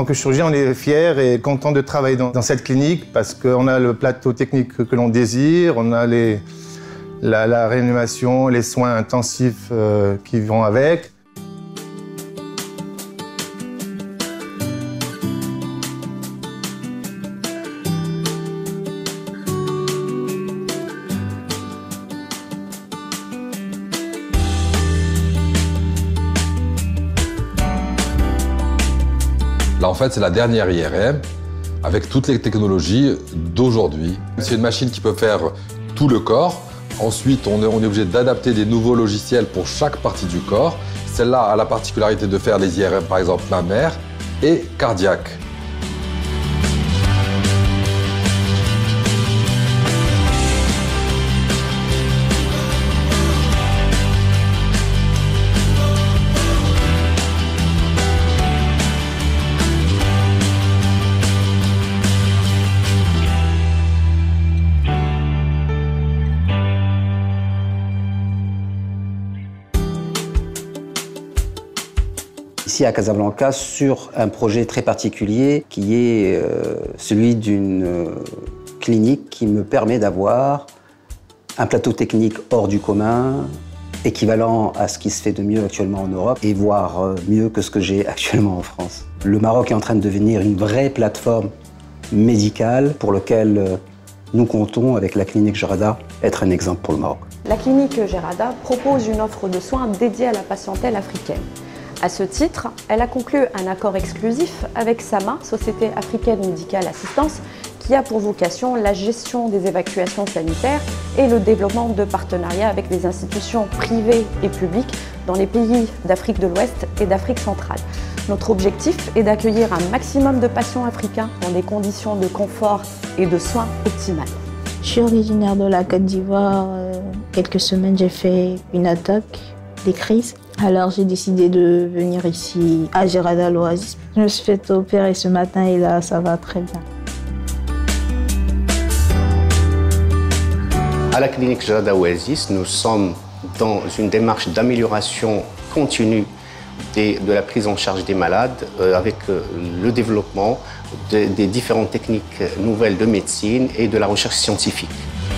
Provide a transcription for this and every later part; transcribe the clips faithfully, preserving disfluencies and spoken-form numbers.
tant que chirurgien, on est fiers et contents de travailler dans, dans cette clinique parce qu'on a le plateau technique que, que l'on désire, on a les, la, la réanimation, les soins intensifs euh, qui vont avec. Là, en fait, c'est la dernière I R M avec toutes les technologies d'aujourd'hui. C'est une machine qui peut faire tout le corps. Ensuite, on est, on est obligé d'adapter des nouveaux logiciels pour chaque partie du corps. Celle-là a la particularité de faire les I R M, par exemple, mammaire et cardiaque. Ici à Casablanca, sur un projet très particulier qui est euh, celui d'une euh, clinique qui me permet d'avoir un plateau technique hors du commun, équivalent à ce qui se fait de mieux actuellement en Europe et voire euh, mieux que ce que j'ai actuellement en France. Le Maroc est en train de devenir une vraie plateforme médicale pour laquelle euh, nous comptons, avec la clinique Jarada, être un exemple pour le Maroc. La clinique Jarada propose une offre de soins dédiée à la patientèle africaine. À ce titre, elle a conclu un accord exclusif avec SAMA, Société Africaine Médicale Assistance, qui a pour vocation la gestion des évacuations sanitaires et le développement de partenariats avec des institutions privées et publiques dans les pays d'Afrique de l'Ouest et d'Afrique centrale. Notre objectif est d'accueillir un maximum de patients africains dans des conditions de confort et de soins optimales. Je suis originaire de la Côte d'Ivoire. Quelques semaines, j'ai fait une attaque, des crises. Alors j'ai décidé de venir ici à Jarada l'Oasis. Je me suis fait opérer ce matin et là ça va très bien. À la clinique Jarada Oasis, nous sommes dans une démarche d'amélioration continue des, de la prise en charge des malades euh, avec euh, le développement de, des différentes techniques nouvelles de médecine et de la recherche scientifique.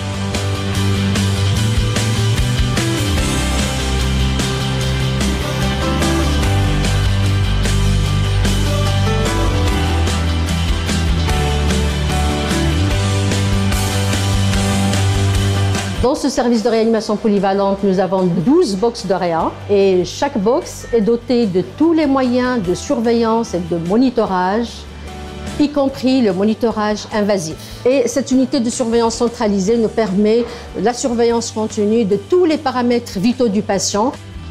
Dans ce service de réanimation polyvalente, nous avons douze box de réa et chaque box est dotée de tous les moyens de surveillance et de monitorage, y compris le monitorage invasif. Et cette unité de surveillance centralisée nous permet la surveillance continue de tous les paramètres vitaux du patient.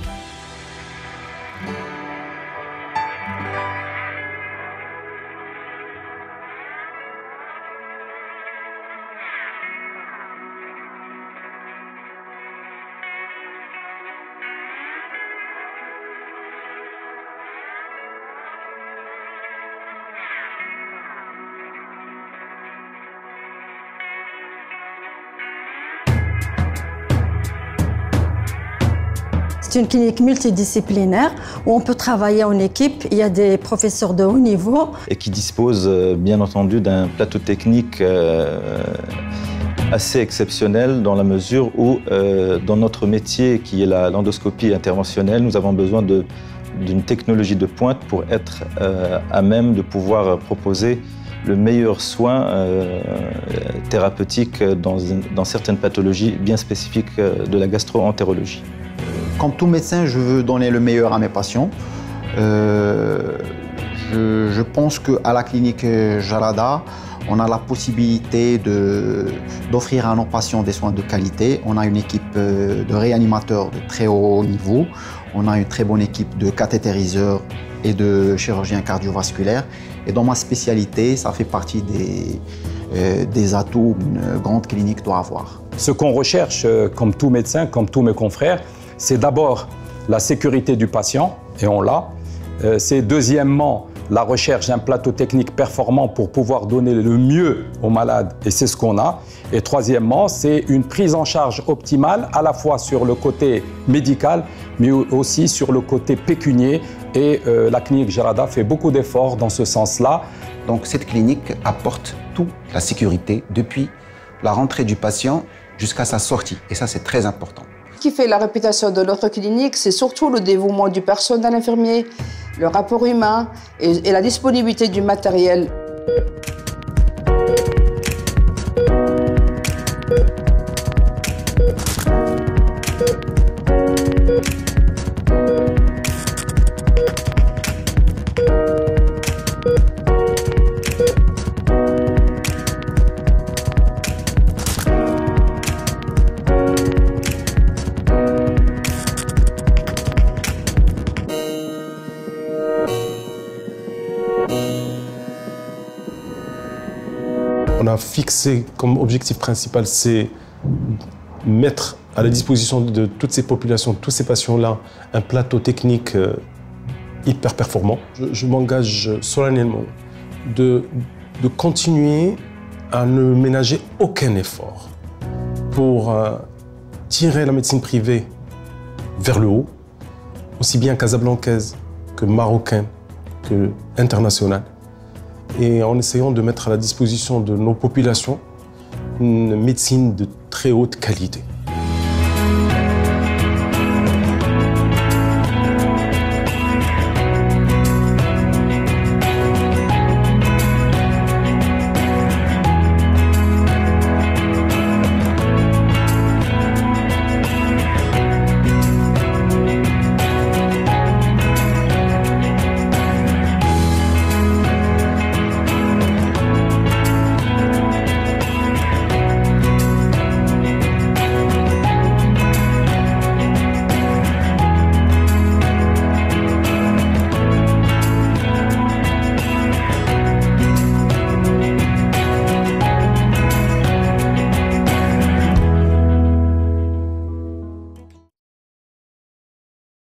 C'est une clinique multidisciplinaire où on peut travailler en équipe. Il y a des professeurs de haut niveau. Et qui dispose bien entendu d'un plateau technique euh, assez exceptionnel dans la mesure où euh, dans notre métier qui est l'endoscopie interventionnelle, nous avons besoin d'une technologie de pointe pour être euh, à même de pouvoir proposer le meilleur soin euh, thérapeutique dans, dans certaines pathologies bien spécifiques de la gastro-entérologie. Comme tout médecin, je veux donner le meilleur à mes patients. Euh, je, je pense qu'à la clinique Jarada, on a la possibilité d'offrir à nos patients des soins de qualité. On a une équipe de réanimateurs de très haut niveau. On a une très bonne équipe de cathétériseurs et de chirurgiens cardiovasculaires. Et dans ma spécialité, ça fait partie des, euh, des atouts qu'une grande clinique doit avoir. Ce qu'on recherche, comme tout médecin, comme tous mes confrères, c'est d'abord la sécurité du patient, et on l'a. Euh, c'est deuxièmement la recherche d'un plateau technique performant pour pouvoir donner le mieux aux malades, et c'est ce qu'on a. Et troisièmement, c'est une prise en charge optimale, à la fois sur le côté médical, mais aussi sur le côté pécunier Et euh, la clinique Jarada fait beaucoup d'efforts dans ce sens-là. Donc cette clinique apporte toute la sécurité depuis la rentrée du patient jusqu'à sa sortie. Et ça, c'est très important. Ce qui fait la réputation de notre clinique, c'est surtout le dévouement du personnel infirmier, le rapport humain et, et la disponibilité du matériel. On a fixé comme objectif principal, c'est mettre à la disposition de toutes ces populations, tous ces patients-là, un plateau technique hyper performant. Je, je m'engage solennellement de, de continuer à ne ménager aucun effort pour euh, tirer la médecine privée vers le haut, aussi bien casablancaise que marocaine que internationale, et en essayant de mettre à la disposition de nos populations une médecine de très haute qualité.